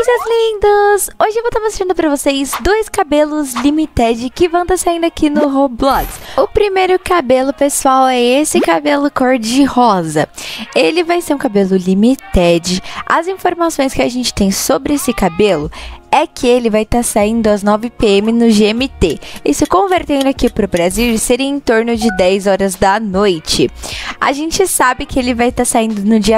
Oi, seus lindos! Hoje eu vou estar mostrando pra vocês dois cabelos limited que vão estar saindo aqui no Roblox. O primeiro cabelo, pessoal, é esse cabelo cor de rosa. Ele vai ser um cabelo limited. As informações que a gente tem sobre esse cabelo é que ele vai estar saindo às 9 p.m. no GMT. Isso convertendo aqui para o Brasil seria em torno de 10 horas da noite. A gente sabe que ele vai estar saindo no dia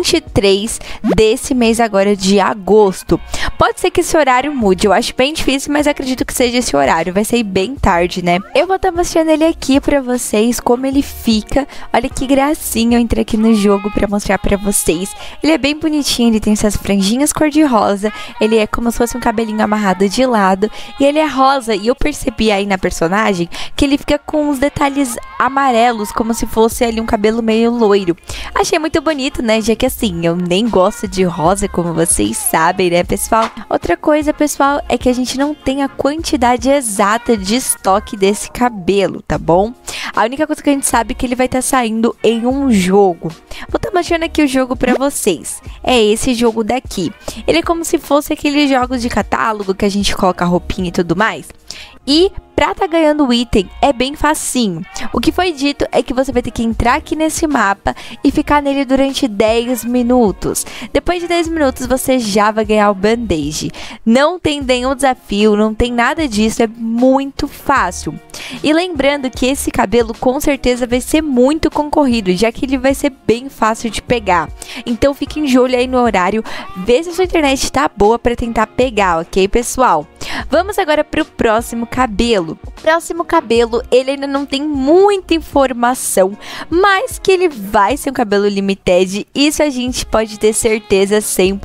23 desse mês agora de agosto. Pode ser que esse horário mude, eu acho bem difícil, mas acredito que seja esse horário. Vai ser bem tarde, né? Eu vou estar mostrando ele aqui para vocês, como ele fica. Olha que gracinha, eu entrei aqui no jogo para mostrar para vocês. Ele é bem bonitinho, ele tem essas franjinhas cor de rosa. Ele é como se fosse um cabelinho amarrado de lado e ele é rosa, e eu percebi aí na personagem que ele fica com uns detalhes amarelos, como se fosse ali um cabelo meio loiro. Achei muito bonito, né, já que assim, eu nem gosto de rosa, como vocês sabem, né, pessoal? Outra coisa, pessoal, é que a gente não tem a quantidade exata de estoque desse cabelo, tá bom? A única coisa que a gente sabe é que ele vai estar saindo em um jogo. Vou estar mostrando aqui o jogo pra vocês. É esse jogo daqui. Ele é como se fosse aqueles jogos de catálogo que a gente coloca roupinha e tudo mais. E pra tá ganhando o item é bem facinho. O que foi dito é que você vai ter que entrar aqui nesse mapa e ficar nele durante 10 minutos. Depois de 10 minutos você já vai ganhar o band-aid. Não tem nenhum desafio, não tem nada disso, é muito fácil. E lembrando que esse cabelo com certeza vai ser muito concorrido, já que ele vai ser bem fácil de pegar. Então fiquem de olho aí no horário, vê se a sua internet tá boa para tentar pegar, ok, pessoal? Vamos agora para o próximo cabelo. O próximo cabelo, ele ainda não tem muita informação, mas que ele vai ser um cabelo limited, isso a gente pode ter certeza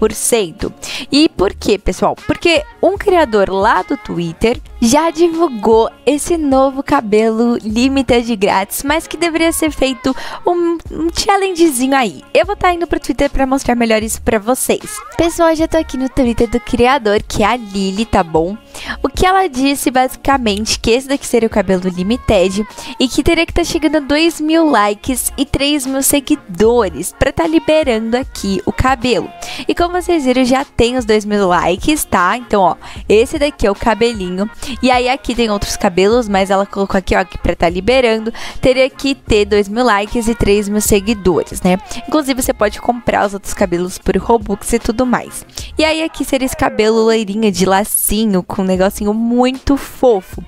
100%. E por quê, pessoal? Porque um criador lá do Twitter já divulgou esse novo cabelo limited grátis, mas que deveria ser feito um challengezinho aí. Eu vou estar indo pro Twitter para mostrar melhor isso para vocês. Pessoal, já tô aqui no Twitter do criador, que é a Lily, tá bom? O que ela disse basicamente que esse daqui seria o cabelo limited e que teria que estar chegando a 2.000 likes e 3.000 seguidores para estar liberando aqui o cabelo. E como vocês viram, já tem os 2.000 likes, tá? Então, ó, esse daqui é o cabelinho. E aí aqui tem outros cabelos, mas ela colocou aqui, ó, que pra estar liberando teria que ter 2.000 likes e 3.000 seguidores, né? Inclusive você pode comprar os outros cabelos por Robux e tudo mais. E aí aqui seria esse cabelo loirinho de lacinho, com um negocinho muito fofo.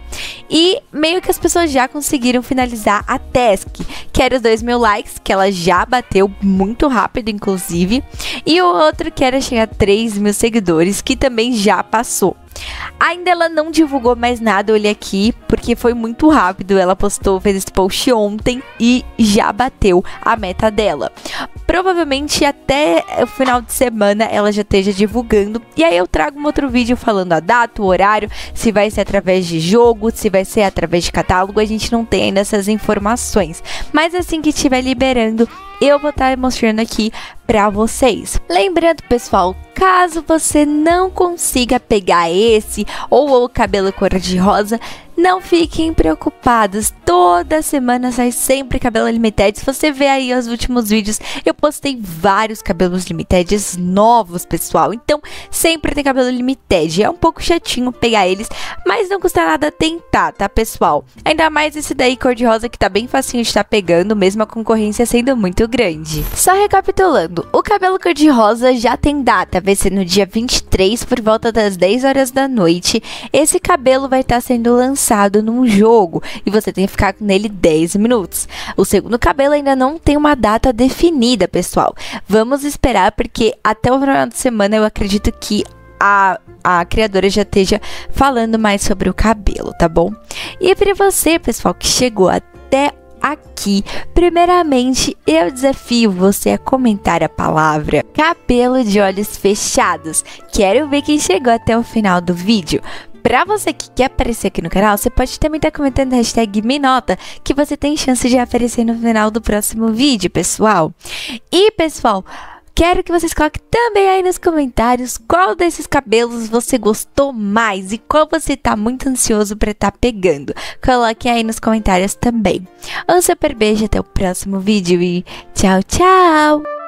E meio que as pessoas já conseguiram finalizar a task, que era os 2.000 likes, que ela já bateu muito rápido, inclusive. E o outro que era chegar a 3.000 seguidores, que também já passou. Ainda ela não divulgou mais nada, olha aqui, porque foi muito rápido. Ela postou, fez esse post ontem e já bateu a meta dela. Provavelmente até o final de semana ela já esteja divulgando. E aí eu trago um outro vídeo falando a data, o horário, se vai ser através de jogo, se vai ser através de catálogo. A gente não tem ainda essas informações. Mas assim que estiver liberando, eu vou estar mostrando aqui pra vocês. Lembrando, pessoal, caso você não consiga pegar esse ou o cabelo cor de rosa, não fiquem preocupados, toda semana sai sempre cabelo limited. Se você ver aí os últimos vídeos, eu postei vários cabelos limited novos, pessoal. Então, sempre tem cabelo limited. É um pouco chatinho pegar eles, mas não custa nada tentar, tá, pessoal? Ainda mais esse daí cor de rosa, que tá bem facinho de estar pegando, mesmo a concorrência sendo muito grande. Só recapitulando, o cabelo cor de rosa já tem data, vai ser no dia 23, por volta das 10 horas da noite. Esse cabelo vai estar sendo lançado num jogo e você tem que ficar nele 10 minutos. O segundo cabelo ainda não tem uma data definida, pessoal. Vamos esperar, porque até o final de semana eu acredito que a criadora já esteja falando mais sobre o cabelo, tá bom? E para você, pessoal, que chegou até aqui, primeiramente eu desafio você a comentar a palavra cabelo de olhos fechados. Quero ver quem chegou até o final do vídeo. Pra você que quer aparecer aqui no canal, você pode também estar comentando a hashtag MeNota, que você tem chance de aparecer no final do próximo vídeo, pessoal. E, pessoal, quero que vocês coloquem também aí nos comentários qual desses cabelos você gostou mais e qual você tá muito ansioso pra estar pegando. Coloquem aí nos comentários também. Um super beijo, até o próximo vídeo e tchau, tchau!